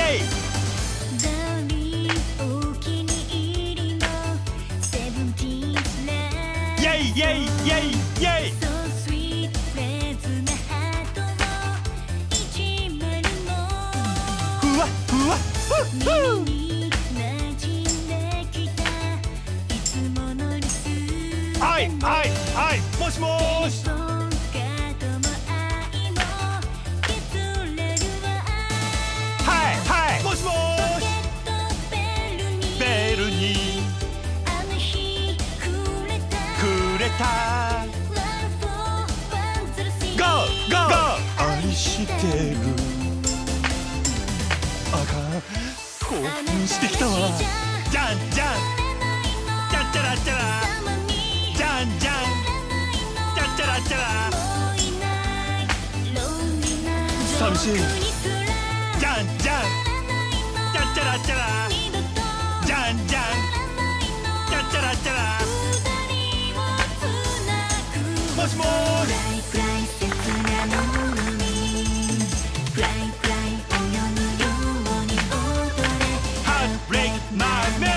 ェイダーリンお気に入りのセブンティーンスレイェイイェイイェイイェイソースイートフレーズなハートの10のふわふわふわ耳に馴染んできたいつものリスはいはいはいもしもーしはいはいもしもーしベルにくれたゴーゴー愛してるあかん興奮してきたわじゃんじゃんじゃっちゃらっちゃらじゃんじゃんじゃっちゃらっちゃら寂しいじゃんじゃんじゃっちゃらっちゃらじゃんじゃんじゃっちゃらっちゃらもしもーしHeartbreak my man